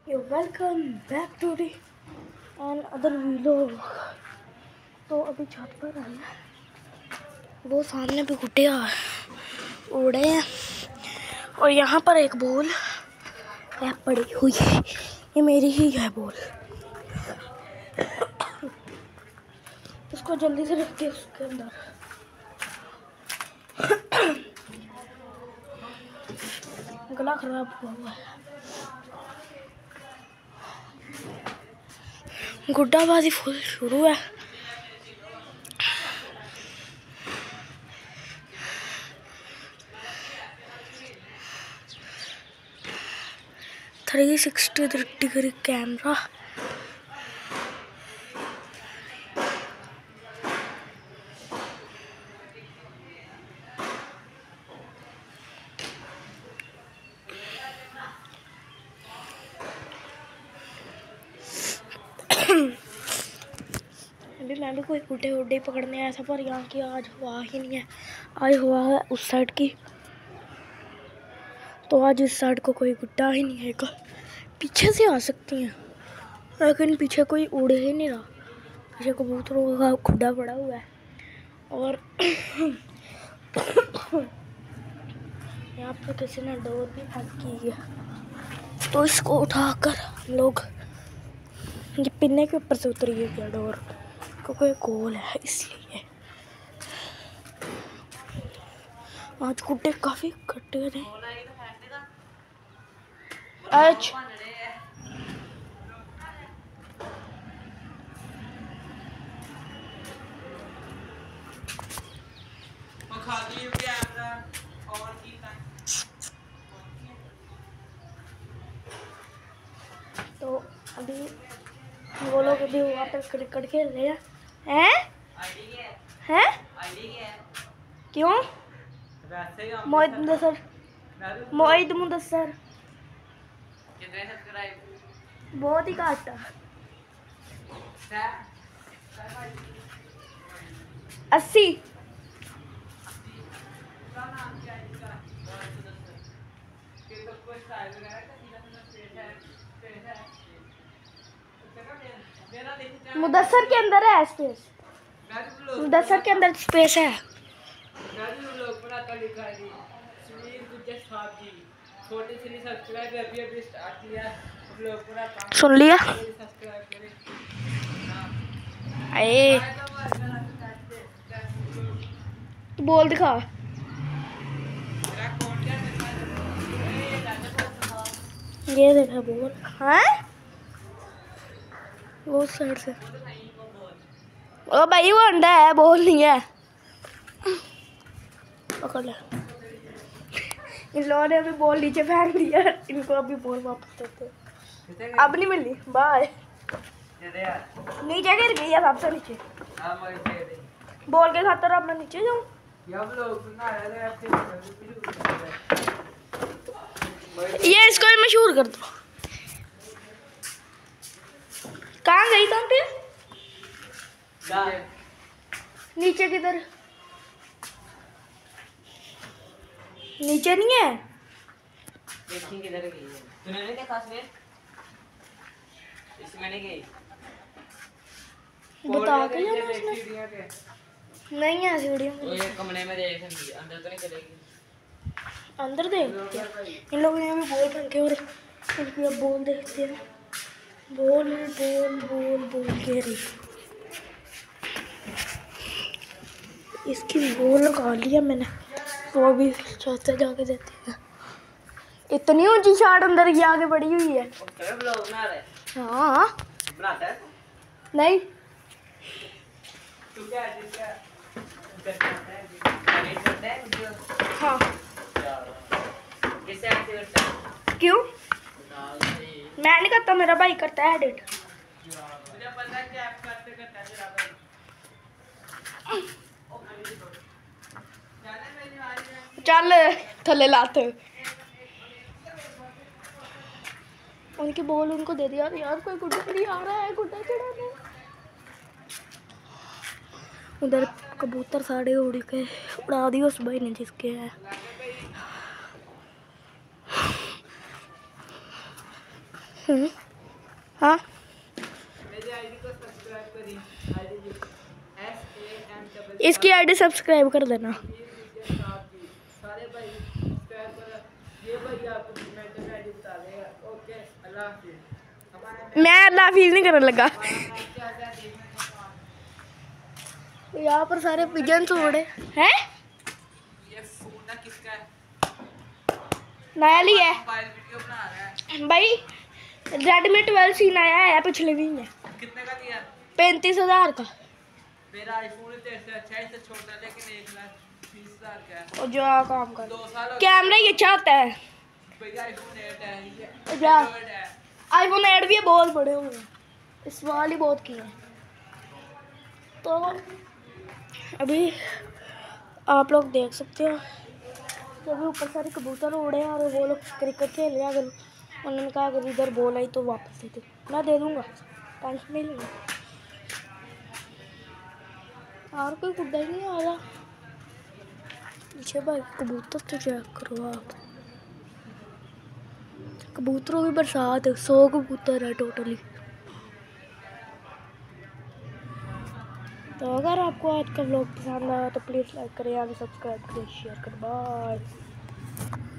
Yo welcome back to the another vlog. तो अभी छत पर आए हैं, वो सामने भी गुड्डे उड़े हैं और यहाँ पर एक बॉल है पड़ी हुई है, ये मेरी ही है बॉल। उसको जल्दी से रखते हैं उसके अंदर। गला खराब हुआ है। गुड्डाबाजी फुल शुरू है। Three 360 degree camera. अभी मैं भी कोई गुड्डे उड्डे पकड़ने आया था, पर यहाँ की आज हुआ ही नहीं है। आज हुआ है उस साइड की, तो आज इस साइड को कोई गुड्डा ही नहीं है। पीछे से आ सकती हैं लेकिन पीछे कोई उड़ ही नहीं रहा। पीछे कबूतरों का खुड्डा पड़ा हुआ है और यहाँ पे किसी ने डोर भी बंद की है, तो इसको उठाकर हम लोग ये पिन्ने के ऊपर से उतरी है क्या डोर, क्योंकि गोल है इसलिए। आज गुड्डे काफी कटे थे। आज तो अभी वो लोग अभी वहाँ पर क्रिकेट खेल रहे हैं। हैं? क्यों? मोहित मुदस्सर बहुत ही काटा। 80। मुदस्सर के अंदर है स्पेस, मुदस्सर के अंदर स्पेस है। सुन लिया? अरे तू बोल दिखा। ये देखा बोल। हाँ वो साइड से। ओ भाई वो अंडा है, बोल नहीं है। पकड़ ले। इन लोगों ने अभी बॉल नीचे फेंक दिया, इनको अभी बॉल वापस देते। अब नहीं मिली, बाय। नीचे गिर गई है सबसे नीचे। बॉल के खातर अब मैं नीचे जाऊँ? ये इसको ही मशहूर कर दो। कहाँ गई तुम फिर? नीचे किधर? नीचे नहीं है। देखिए किधर गई है। तूने नहीं देखा इसमें? इसमें नहीं गई। बता के जाना उसने। नहीं है सीढ़ियों में। ये कमरे में देख सकती है, अंदर तो नहीं चलेगी। अंदर देख। इन लोगों ने अभी बॉल फेंके और इनकी अब बॉल देखते हैं। बॉल बॉल बॉल बॉल कह रही। इसकी बॉल लगा लिया मैंने, वो भी चौथे जाके देती है। इतनी ऊंची शॉट अंदर की आगे बढ़ी हुई है। हाँ नहीं हाँ क्यों? मैं नहीं करता, मेरा भाई करता है एडिट। चल थले लाते उनकी बॉल उनको दे दिया। यार कोई गुड्डा नहीं आ रहा है, गुड्डा चढ़ाने। उधर कबूतर साढ़े उड़ के उड़ा दिए उस भाई ने जिसके है। हाँ मेरी आईडी को सब्सक्राइब करी आईडी SAM इसकी आईडी सब्सक्राइब कर देना। सारे भाई सब्सक्राइब कर। ये भाई आपको कमेंट में आईडी बता देगा। ओके अल्लाह हाफिज़। हमारा मैं अल्लाह हाफिज़ नहीं करने लगा। मैच क्या क्या देखने को यहाँ पर सारे पिजन उड़े हैं। ये फोन ना किसका है? नया लिया है मोबाइल वीडियो बना रहा है। भाई। रेडमी 12C नया है पिछले महीने। कितने का दिया? 35,000 का। मेरा आईफोन तेरे से अच्छा है, इससे छोटा लेकिन 1,20,000 का है। और जो काम कर 2 साल हो कैमरा ये अच्छा आता है। भैया आईफोन 8 है ये जा। Android है। आईफोन 8 भी बहुत बड़े हुए हैं, इस्तेमाल ही बहुत किए हैं। तो अभी आप लोग देख सकते हो तो अभी ऊपर सारे कबूतर उड़े हैं और वो लोग क्रिकेट खेल रहे हैं। अगर उन्होंने कहा अगर इधर बॉल आई तो वापस दे दो, मैं दे दूँगा, टेंशन नहीं लेना। और कोई कुत्ता ही नहीं आ रहा पीछे भाई। कबूतर तो चेक करो आप, कबूतरों की बरसात है। 100 कबूतर है टोटली। तो अगर आपको आज का व्लॉग पसंद आया तो प्लीज़ लाइक करें, आगे सब्सक्राइब करें, शेयर करें। बाय।